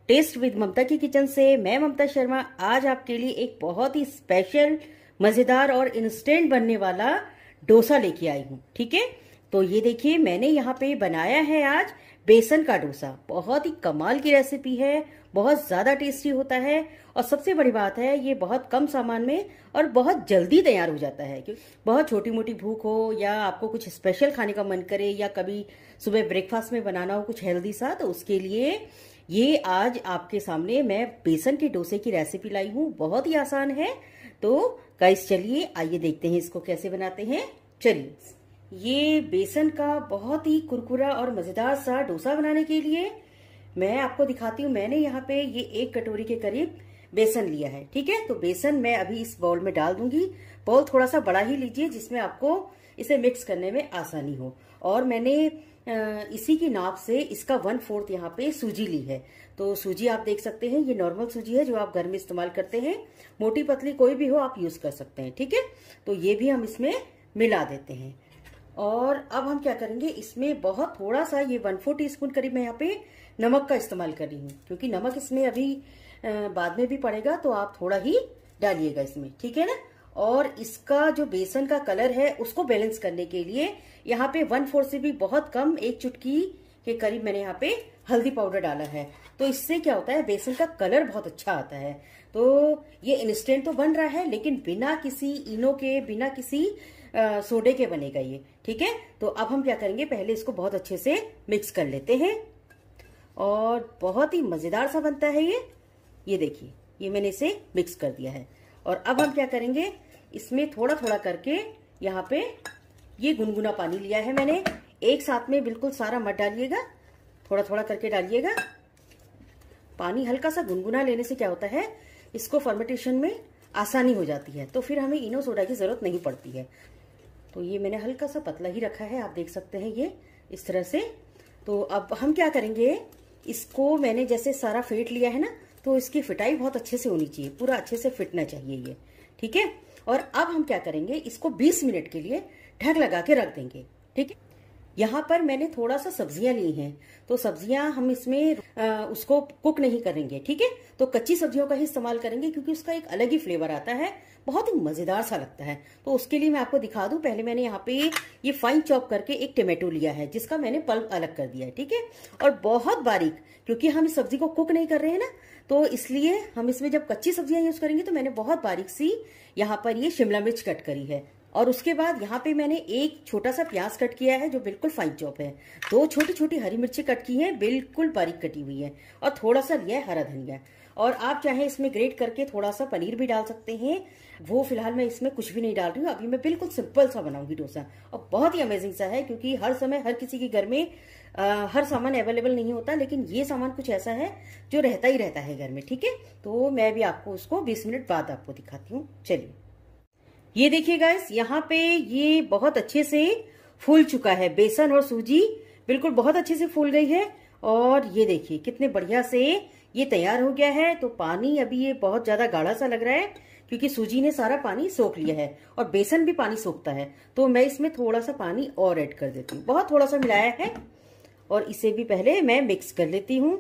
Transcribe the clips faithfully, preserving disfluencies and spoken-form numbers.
Test with ममता की kitchen से मैं ममता शर्मा आज आपके लिए एक बहुत ही स्पेशल मजेदार और इंस्टेंट बनने वाला डोसा लेके आई हूँ। ठीक है, तो ये देखिए मैंने यहाँ पे बनाया है आज बेसन का डोसा। बहुत ही कमाल की रेसिपी है, बहुत ज्यादा टेस्टी होता है और सबसे बड़ी बात है ये बहुत कम सामान में और बहुत जल्दी तैयार हो जाता है। क्योंकि बहुत छोटी मोटी भूख हो या आपको कुछ स्पेशल खाने का मन करे या कभी सुबह ब्रेकफास्ट में बनाना हो कुछ हेल्दी सा, तो उसके लिए ये आज आपके सामने मैं बेसन के डोसे की रेसिपी लाई हूँ। बहुत ही आसान है। तो गाइस चलिए आइए देखते हैं इसको कैसे बनाते हैं। चलिए, ये बेसन का बहुत ही कुरकुरा और मजेदार सा डोसा बनाने के लिए मैं आपको दिखाती हूँ। मैंने यहाँ पे ये एक कटोरी के करीब बेसन लिया है। ठीक है, तो बेसन मैं अभी इस बाउल में डाल दूंगी। बाउल थोड़ा सा बड़ा ही लीजिए जिसमें आपको इसे मिक्स करने में आसानी हो। और मैंने इसी की नाप से इसका वन फोर्थ यहाँ पे सूजी ली है। तो सूजी आप देख सकते हैं ये नॉर्मल सूजी है जो आप घर में इस्तेमाल करते हैं। मोटी पतली कोई भी हो आप यूज कर सकते हैं। ठीक है, तो ये भी हम इसमें मिला देते हैं। और अब हम क्या करेंगे, इसमें बहुत थोड़ा सा ये वन फोर टी स्पून करीब मैं यहाँ पे नमक का इस्तेमाल कर रही हूँ, क्योंकि नमक इसमें अभी बाद में भी पड़ेगा तो आप थोड़ा ही डालिएगा इसमें। ठीक है ना। और इसका जो बेसन का कलर है उसको बैलेंस करने के लिए यहाँ पे वन फोर से भी बहुत कम एक चुटकी के करीब मैंने यहाँ पे हल्दी पाउडर डाला है। तो इससे क्या होता है, बेसन का कलर बहुत अच्छा आता है। तो ये इंस्टेंट तो बन रहा है लेकिन बिना किसी इनो के, बिना किसी आ, सोडे के बनेगा ये। ठीक है, तो अब हम क्या करेंगे, पहले इसको बहुत अच्छे से मिक्स कर लेते हैं और बहुत ही मजेदार सा बनता है ये। ये देखिए ये मैंने इसे मिक्स कर दिया है। और अब हम क्या करेंगे, इसमें थोड़ा थोड़ा करके यहाँ पे ये गुनगुना पानी लिया है मैंने। एक साथ में बिल्कुल सारा मत डालिएगा, थोड़ा थोड़ा करके डालिएगा। पानी हल्का सा गुनगुना लेने से क्या होता है, इसको फर्मेंटेशन में आसानी हो जाती है, तो फिर हमें इनो सोडा की जरूरत नहीं पड़ती है। तो ये मैंने हल्का सा पतला ही रखा है, आप देख सकते हैं ये इस तरह से। तो अब हम क्या करेंगे, इसको मैंने जैसे सारा फेंट लिया है ना, तो इसकी फिटाई बहुत अच्छे से होनी चाहिए, पूरा अच्छे से फिटना चाहिए ये। ठीक है, और अब हम क्या करेंगे, इसको बीस मिनट के लिए ढक लगा के रख देंगे। ठीक है, यहाँ पर मैंने थोड़ा सा सब्जियां ली हैं, तो सब्जियां हम इसमें आ, उसको कुक नहीं करेंगे। ठीक है, तो कच्ची सब्जियों का ही इस्तेमाल करेंगे क्योंकि उसका एक अलग ही फ्लेवर आता है, बहुत ही मजेदार सा लगता है। तो उसके लिए मैं आपको दिखा दूं, पहले मैंने यहाँ पे ये फाइन चॉप करके एक टमाटो लिया है जिसका मैंने पल्प अलग कर दिया है। ठीक है, और बहुत बारीक, क्योंकि हम इस सब्जी को कुक नहीं कर रहे हैं ना, तो इसलिए हम इसमें जब कच्ची सब्जियां यूज करेंगे तो मैंने बहुत बारीक सी यहाँ पर ये शिमला मिर्च कट करी है। और उसके बाद यहाँ पे मैंने एक छोटा सा प्याज कट किया है जो बिल्कुल फाइन चॉप है। दो छोटी छोटी हरी मिर्ची कट की है, बिल्कुल बारीक कटी हुई है। और थोड़ा सा लिया है हरा धनिया। और आप चाहे इसमें ग्रेट करके थोड़ा सा पनीर भी डाल सकते हैं, वो फिलहाल मैं इसमें कुछ भी नहीं डाल रही हूँ। अभी मैं बिल्कुल सिंपल सा बनाऊंगी डोसा, और बहुत ही अमेजिंग सा है क्योंकि हर समय हर किसी के घर में आ, हर सामान अवेलेबल नहीं होता, लेकिन ये सामान कुछ ऐसा है जो रहता ही रहता है घर में। ठीक है, तो मैं भी आपको उसको बीस मिनट बाद आपको दिखाती हूँ। चलिए, ये देखिए गाइस, यहाँ पे ये बहुत अच्छे से फूल चुका है। बेसन और सूजी बिल्कुल बहुत अच्छे से फूल गई है। और ये देखिए कितने बढ़िया से ये तैयार हो गया है। तो पानी अभी ये बहुत ज्यादा गाढ़ा सा लग रहा है क्योंकि सूजी ने सारा पानी सोख लिया है और बेसन भी पानी सोखता है। तो मैं इसमें थोड़ा सा पानी और ऐड कर देती हूँ, बहुत थोड़ा सा मिलाया है। और इसे भी पहले मैं मिक्स कर लेती हूँ।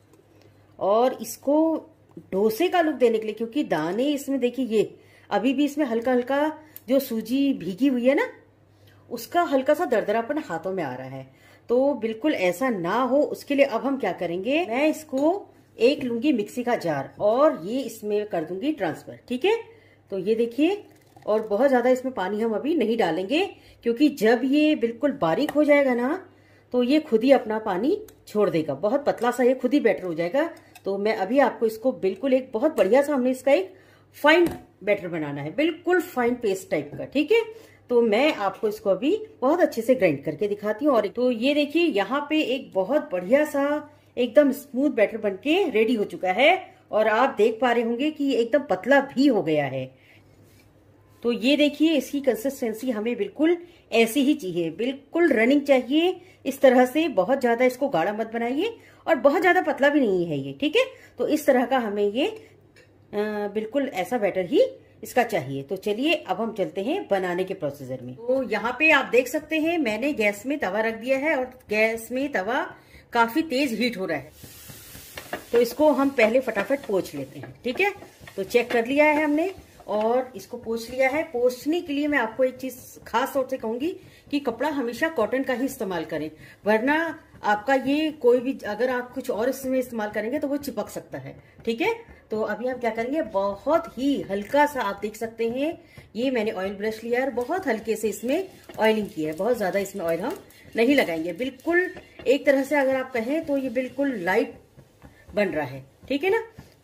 और इसको डोसे का लुक देने के लिए, क्योंकि दाने इसमें देखिए ये अभी भी इसमें हल्का हल्का जो सूजी भीगी हुई है ना, उसका हल्का सा दरदरापन हाथों में आ रहा है। तो बिल्कुल ऐसा ना हो उसके लिए अब हम क्या करेंगे, मैं इसको एक लूंगी मिक्सी का जार और ये इसमें कर दूंगी ट्रांसफर। ठीक है, तो ये देखिए, और बहुत ज्यादा इसमें पानी हम अभी नहीं डालेंगे क्योंकि जब ये बिल्कुल बारीक हो जाएगा ना तो ये खुद ही अपना पानी छोड़ देगा, बहुत पतला सा ये खुद ही बैटर हो जाएगा। तो मैं अभी आपको इसको बिल्कुल एक बहुत बढ़िया सा हमने इसका एक फाइन बैटर बनाना है, बिल्कुल फाइन पेस्ट टाइप का। ठीक है, तो मैं आपको इसको अभी बहुत अच्छे से ग्राइंड करके दिखाती हूँ। और तो ये देखिए यहाँ पे एक बहुत बढ़िया सा एकदम स्मूथ बैटर बनके रेडी हो चुका है। और आप देख पा रहे होंगे कि एकदम पतला भी हो गया है। तो ये देखिए इसकी कंसिस्टेंसी हमें बिल्कुल ऐसी ही चाहिए, बिल्कुल रनिंग चाहिए इस तरह से। बहुत ज्यादा इसको गाढ़ा मत बनाइए और बहुत ज्यादा पतला भी नहीं है ये। ठीक है, तो इस तरह का हमें ये आ, बिल्कुल ऐसा बैटर ही इसका चाहिए। तो चलिए अब हम चलते हैं बनाने के प्रोसीजर में। तो यहाँ पे आप देख सकते हैं मैंने गैस में तवा रख दिया है और गैस में तवा काफी तेज हीट हो रहा है। तो इसको हम पहले फटाफट पोंछ लेते हैं। ठीक है, तो चेक कर लिया है हमने और इसको पोंछ लिया है। पोंछने के लिए मैं आपको एक चीज खास तौर से कहूंगी कि कपड़ा हमेशा कॉटन का ही इस्तेमाल करें, वरना आपका ये कोई भी अगर आप कुछ और इसमें इस्तेमाल करेंगे तो वो चिपक सकता है। ठीक है, तो अभी हम क्या करेंगे, बहुत ही हल्का सा आप देख सकते हैं, ये मैंने ऑयल ब्रश लिया है, बहुत हल्के से इसमें ऑयलिंग की है, बहुत ज्यादा इसमें ऑयल हम नहीं लगाएंगे। बिल्कुल एक तरह से अगर आप कहें तो ये बिल्कुल लाइट बन रहा है। ठीक है ना,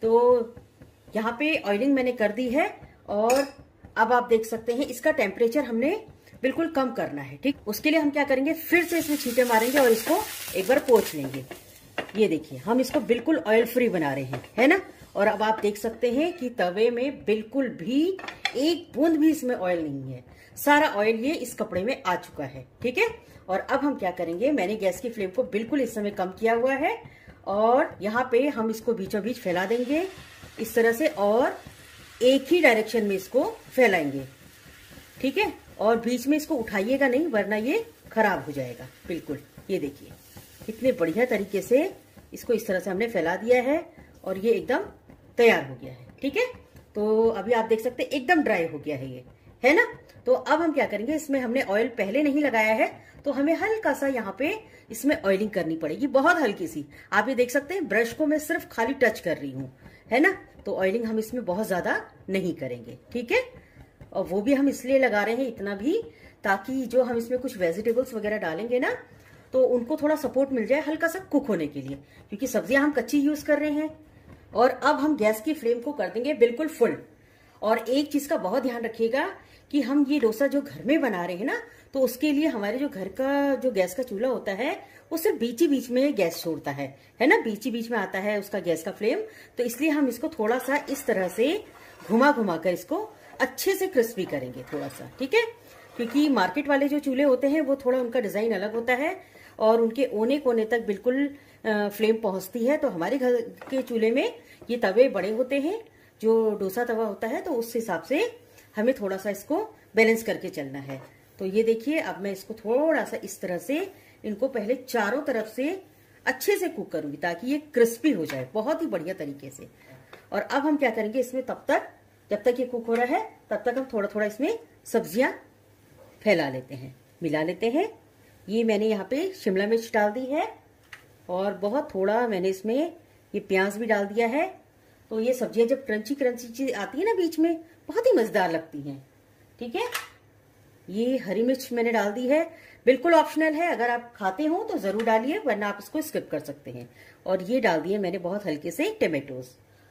तो यहाँ पे ऑयलिंग मैंने कर दी है और अब आप देख सकते हैं इसका टेम्परेचर हमने बिल्कुल कम करना है। ठीक, उसके लिए हम क्या करेंगे, फिर से इसमें छींटे मारेंगे और इसको एक बार पोंछ लेंगे। ये देखिए हम इसको बिल्कुल ऑयल फ्री बना रहे हैं, है ना। और अब आप देख सकते हैं कि तवे में बिल्कुल भी एक बूंद भी इसमें ऑयल नहीं है, सारा ऑयल ये इस कपड़े में आ चुका है। ठीक है, और अब हम क्या करेंगे, मैंने गैस की फ्लेम को बिल्कुल इस समय कम किया हुआ है और यहाँ पे हम इसको बीचों बीच फैला देंगे इस तरह से और एक ही डायरेक्शन में इसको फैलाएंगे। ठीक है, और बीच में इसको उठाइएगा नहीं वरना ये खराब हो जाएगा। बिल्कुल ये देखिए कितने बढ़िया तरीके से इसको इस तरह से हमने फैला दिया है और ये एकदम तैयार हो गया है। ठीक है, तो अभी आप देख सकते हैं एकदम ड्राई हो गया है ये, है ना। तो अब हम क्या करेंगे, इसमें हमने ऑयल पहले नहीं लगाया है तो हमें हल्का सा यहाँ पे इसमें ऑयलिंग करनी पड़ेगी, बहुत हल्की सी। आप ये देख सकते हैं ब्रश को मैं सिर्फ खाली टच कर रही हूँ, है ना। तो ऑयलिंग हम इसमें बहुत ज्यादा नहीं करेंगे। ठीक है, और वो भी हम इसलिए लगा रहे हैं इतना भी, ताकि जो हम इसमें कुछ वेजिटेबल्स वगैरह डालेंगे ना तो उनको थोड़ा सपोर्ट मिल जाए हल्का सा कुक होने के लिए, क्योंकि सब्जियां हम कच्ची यूज कर रहे हैं। और अब हम गैस की फ्लेम को कर देंगे बिल्कुल फुल। और एक चीज का बहुत ध्यान रखिएगा कि हम ये डोसा जो घर में बना रहे हैं ना, तो उसके लिए हमारे जो घर का जो गैस का चूल्हा होता है वो सिर्फ बीच ही बीच में गैस छोड़ता है, है ना, बीच ही बीच में आता है उसका गैस का फ्लेम। तो इसलिए हम इसको थोड़ा सा इस तरह से घुमा घुमा कर इसको अच्छे से क्रिस्पी करेंगे थोड़ा सा। ठीक है, क्योंकि मार्केट वाले जो चूल्हे होते हैं वो थोड़ा उनका डिजाइन अलग होता है और उनके ओने कोने तक बिल्कुल फ्लेम पहुंचती है। तो हमारे घर के चूल्हे में ये तवे बड़े होते हैं, जो डोसा तवा होता है, तो उस हिसाब से हमें थोड़ा सा इसको बैलेंस करके चलना है। तो ये देखिए अब मैं इसको थोड़ा सा इस तरह से इनको पहले चारों तरफ से अच्छे से कुक करूंगी ताकि ये क्रिस्पी हो जाए बहुत ही बढ़िया तरीके से। और अब हम क्या करेंगे, इसमें तब तक जब तक ये कुक हो रहा है तब तक हम थोड़ा थोड़ा इसमें सब्जियां फैला लेते हैं, मिला लेते हैं। ये मैंने यहाँ पे शिमला मिर्च डाल दी है और बहुत थोड़ा मैंने इसमें ये प्याज भी डाल दिया है। तो ये सब्जियां जब क्रंची क्रंची चीज आती है ना बीच में, बहुत ही मजेदार लगती हैं। ठीक है, ये हरी मिर्च मैंने डाल दी है, बिल्कुल ऑप्शनल है, अगर आप खाते हो तो जरूर डालिए वरना आप इसको स्किप कर सकते हैं। और ये डाल दिए मैंने बहुत हल्के से टमेटोज,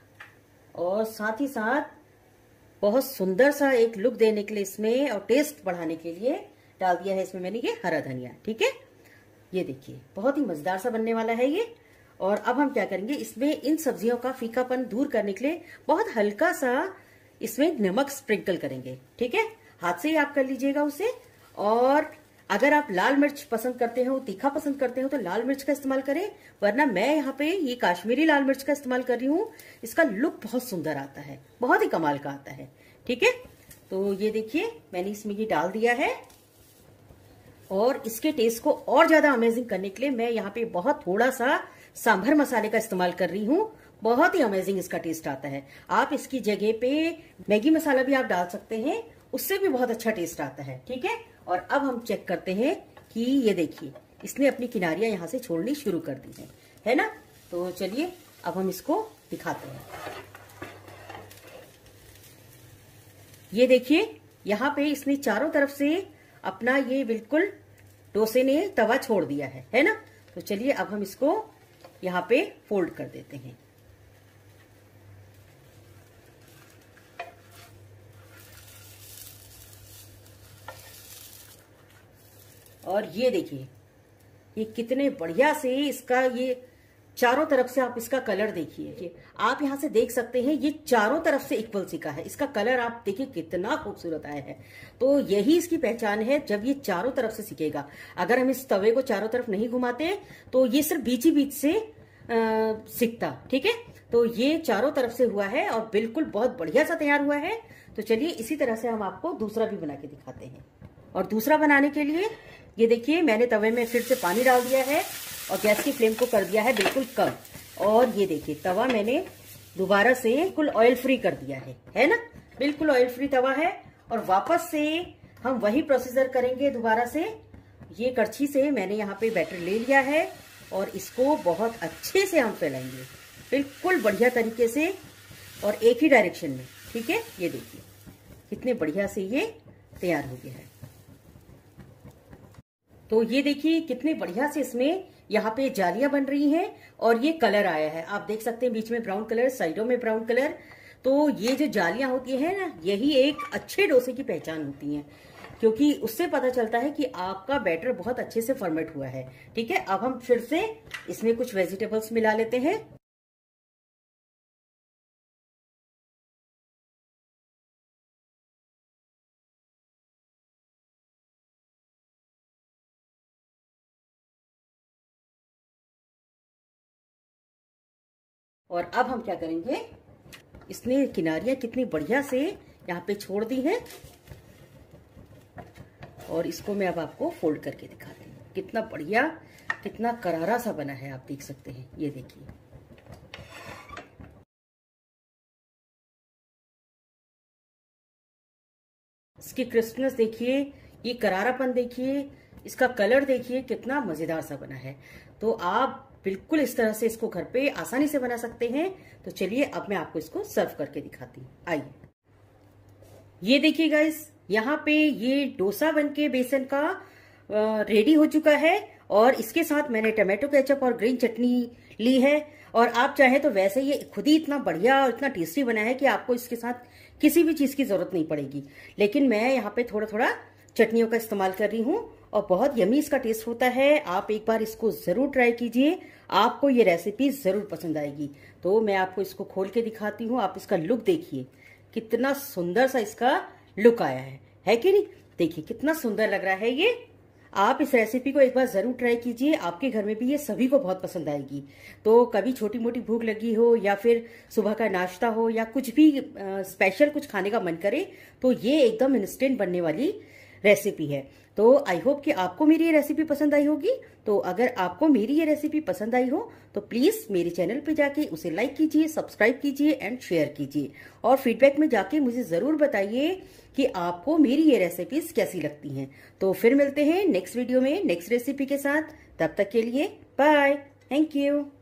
और साथ ही साथ बहुत सुंदर सा एक लुक देने के लिए इसमें और टेस्ट बढ़ाने के लिए डाल दिया है इसमें मैंने ये हरा धनिया। ठीक है, ये देखिए बहुत ही मजेदार सा बनने वाला है ये। और अब हम क्या करेंगे, इसमें इन सब्जियों का फीकापन दूर करने के लिए बहुत हल्का सा इसमें नमक स्प्रिंकल करेंगे। ठीक है, हाथ से ही आप कर लीजिएगा उसे। और अगर आप लाल मिर्च पसंद करते हो, तीखा पसंद करते हो तो लाल मिर्च का इस्तेमाल करें, वरना मैं यहाँ पे ये काश्मीरी लाल मिर्च का इस्तेमाल कर रही हूँ। इसका लुक बहुत सुंदर आता है, बहुत ही कमाल का आता है। ठीक है, तो ये देखिए मैंने इसमें ये डाल दिया है और इसके टेस्ट को और ज्यादा अमेजिंग करने के लिए मैं यहाँ पे बहुत थोड़ा सा सांभर मसाले का इस्तेमाल कर रही हूँ। बहुत ही अमेजिंग इसका टेस्ट आता है। आप इसकी जगह पे मैगी मसाला भी आप डाल सकते हैं, उससे भी बहुत अच्छा टेस्ट आता है। ठीक है, और अब हम चेक करते हैं कि ये देखिए इसने अपनी किनारियां यहाँ से छोड़नी शुरू कर दी है, है ना। तो चलिए अब हम इसको दिखाते हैं। ये देखिए यहाँ पे इसने चारों तरफ से अपना ये बिल्कुल डोसे ने तवा छोड़ दिया है, है ना। तो चलिए अब हम इसको यहाँ पे फोल्ड कर देते हैं। और ये देखिए ये कितने बढ़िया से इसका ये चारों तरफ से आप इसका कलर देखिए, आप यहां से देख सकते हैं ये चारों तरफ से इक्वल सिका है। इसका कलर आप देखिए कितना खूबसूरत आया है। तो यही इसकी पहचान है, जब ये चारों तरफ से सिकेगा। अगर हम इस तवे को चारों तरफ नहीं घुमाते तो ये सिर्फ बीच ही बीच से आ, सिकता। ठीक है, तो ये चारों तरफ से हुआ है और बिल्कुल बहुत बढ़िया सा तैयार हुआ है। तो चलिए इसी तरह से हम आपको दूसरा भी बना के दिखाते हैं। और दूसरा बनाने के लिए ये देखिए मैंने तवे में फिर से पानी डाल दिया है और गैस की फ्लेम को कर दिया है बिल्कुल कम। और ये देखिए तवा मैंने दोबारा से बिल्कुल ऑयल फ्री कर दिया है है ना, बिल्कुल ऑयल फ्री तवा है। और वापस से हम वही प्रोसीजर करेंगे दोबारा से। ये कड़छी से मैंने यहाँ पे बैटर ले लिया है और इसको बहुत अच्छे से हम फैलाएंगे, बिल्कुल बढ़िया तरीके से और एक ही डायरेक्शन में। ठीक है, ये देखिए कितने बढ़िया से ये तैयार हो गया है। तो ये देखिए कितने बढ़िया से इसमें यहाँ पे जालियां बन रही हैं और ये कलर आया है। आप देख सकते हैं बीच में ब्राउन कलर, साइडों में ब्राउन कलर। तो ये जो जालियां होती हैं ना, यही एक अच्छे डोसे की पहचान होती हैं, क्योंकि उससे पता चलता है कि आपका बैटर बहुत अच्छे से फॉर्मेट हुआ है। ठीक है, अब हम फिर से इसमें कुछ वेजिटेबल्स मिला लेते हैं। और अब हम क्या करेंगे, इसने किनारियां कितनी बढ़िया से यहाँ पे छोड़ दी हैं और इसको मैं अब आपको फोल्ड करके दिखाती हूँ। कितना बढ़िया, कितना करारा सा बना है, आप देख सकते हैं। ये देखिए इसकी क्रिस्पनेस देखिए, ये करारापन देखिए, इसका कलर देखिए, कितना मजेदार सा बना है। तो आप बिल्कुल इस तरह से इसको घर पे आसानी से बना सकते हैं। तो चलिए अब मैं आपको इसको सर्व करके दिखाती हूँ। आइए, ये देखिए गाइस, यहाँ पे ये डोसा बनके बेसन का रेडी हो चुका है और इसके साथ मैंने टमाटो केचप और ग्रीन चटनी ली है। और आप चाहे तो वैसे ये खुद ही इतना बढ़िया और इतना टेस्टी बना है कि आपको इसके साथ किसी भी चीज की जरूरत नहीं पड़ेगी। लेकिन मैं यहाँ पे थोड़ा थोड़ा चटनियों का इस्तेमाल कर रही हूँ और बहुत यमी इसका टेस्ट होता है। आप एक बार इसको जरूर ट्राई कीजिए, आपको ये रेसिपी जरूर पसंद आएगी। तो मैं आपको इसको खोल के दिखाती हूँ। आप इसका लुक देखिए, कितना सुंदर सा इसका लुक आया है, है कि नहीं? देखिए कितना सुंदर लग रहा है ये। आप इस रेसिपी को एक बार जरूर ट्राई कीजिए, आपके घर में भी ये सभी को बहुत पसंद आएगी। तो कभी छोटी मोटी भूख लगी हो या फिर सुबह का नाश्ता हो या कुछ भी स्पेशल कुछ खाने का मन करे, तो ये एकदम इंस्टेंट बनने वाली रेसिपी है। तो आई होप कि आपको मेरी ये रेसिपी पसंद आई होगी। तो अगर आपको मेरी ये रेसिपी पसंद आई हो तो प्लीज मेरे चैनल पे जाके उसे लाइक कीजिए, सब्सक्राइब कीजिए एंड शेयर कीजिए। और फीडबैक में जाके मुझे जरूर बताइए कि आपको मेरी ये रेसिपीज कैसी लगती हैं। तो फिर मिलते हैं नेक्स्ट वीडियो में नेक्स्ट रेसिपी के साथ। तब तक के लिए बाय, थैंक यू।